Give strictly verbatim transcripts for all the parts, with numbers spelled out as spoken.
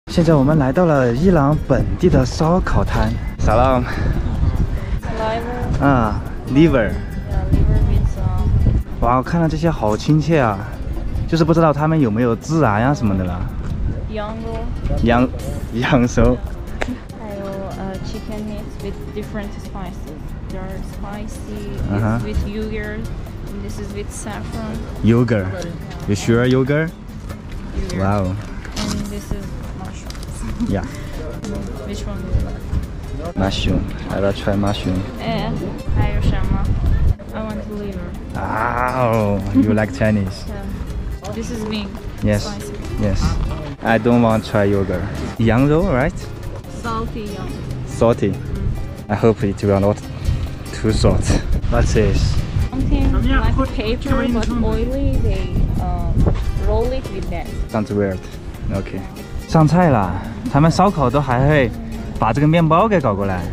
现在我们来到了伊朗本地的烧烤摊。Salam。 Liver。 啊 ，liver。 Yeah, liver with. 哇，我看到这些好亲切啊，就是不知道他们有没有孜然呀什么的了。 羊肉。 羊羊肉。 还有呃 chicken meat with different spices. They are spicy. Uh huh. It's with yogurt. And this is with saffron. Yogurt. You sure yogurt? Yogurt. Wow. And this is mushrooms. Yeah. Which one do you like? Mushroom. I will try mushroom. 哎，还有什么 I want liver. Oh, you like Chinese? Yeah. This is being Yes. spicy. Yes. I don't want to try yogurt. 羊肉, right? Salty yum. Salty. I hope it will not too salt. What's this? Something like paper but oily. They um, roll it with that. Sounds weird. OK. 上菜了，他们烧烤都还会把这个面包给搞过来。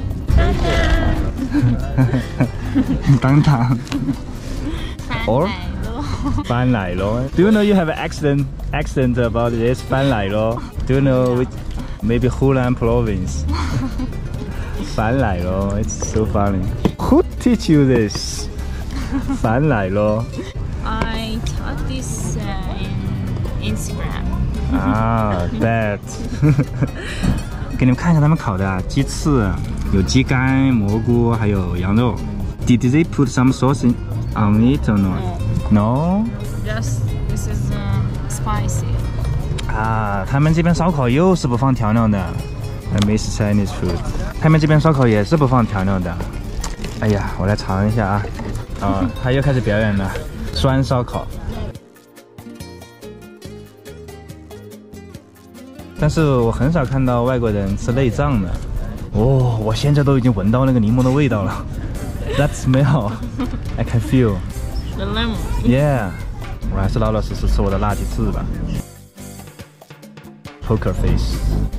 当当。Or 翻奶酪。Do you know you have an accent accent about this 翻奶酪? Do you know which, maybe Hunan province? 翻奶酪. It's so funny. Who teach you this? 翻奶酪. I taught this uh, in Instagram. 啊 ，that 给你们看一下他们烤的啊，鸡翅，有鸡肝、蘑菇，还有羊肉。Did they put some sauce in, on it or not? No. Just this is um, spicy. 啊，他们这边烧烤又是不放调料的。I miss Chinese food. 他们这边烧烤也是不放调料的。哎呀，我来尝一下啊。啊，他又开始表演了，酸烧烤。但是我很少看到外国人吃内脏的。哦，我现在都已经闻到那个柠檬的味道了。That smell, I can feel. The lemon. Yeah. 我还是老老实实吃我的辣鸡翅吧。Poker face.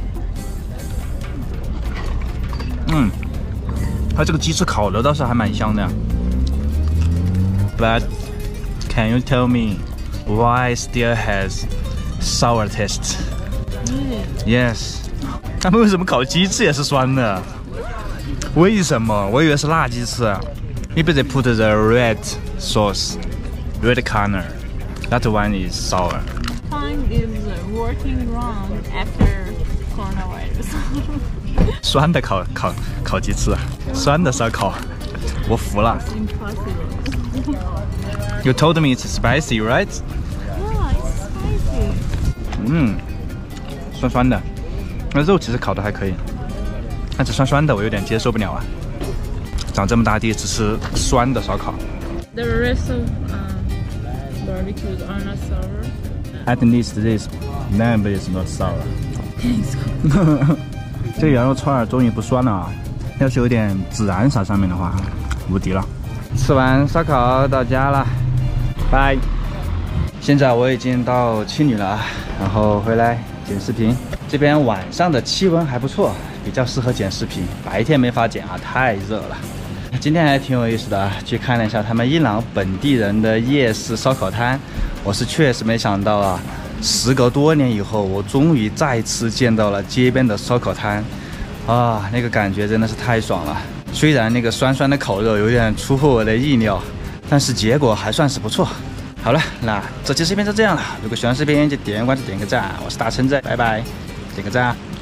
嗯，它这个鸡翅烤的倒是还蛮香的。But can you tell me why still has sour taste? Yes. 他们为什么烤鸡翅也是酸的？为什么？我以为是辣鸡翅。Maybe they put the red sauce, red color. That one is sour. Time is working wrong after coronavirus. 酸的烤烤烤鸡翅，酸的烧烤，我服了。 Impossible. You told me it's spicy, right? Yeah, it's spicy. 嗯，酸酸的。那肉其实烤的还可以，但是酸酸的我有点接受不了啊。长这么大第一次吃酸的烧烤。 The rest of um, barbecues are not sour. At least this lamb is not sour. 这个羊肉串终于不酸了啊！要是有点孜然撒上面的话，无敌了。吃完烧烤到家了，拜。现在我已经到青旅了啊，然后回来剪视频。这边晚上的气温还不错，比较适合剪视频。白天没法剪啊，太热了。今天还挺有意思的啊，去看了一下他们伊朗本地人的夜市烧烤摊。我是确实没想到啊，时隔多年以后，我终于再次见到了街边的烧烤摊，啊，那个感觉真的是太爽了。虽然那个酸酸的烤肉有点出乎我的意料，但是结果还算是不错。好了，那这期视频就这样了。如果喜欢视频，就点个关注，点个赞。我是大橙子，拜拜，点个赞。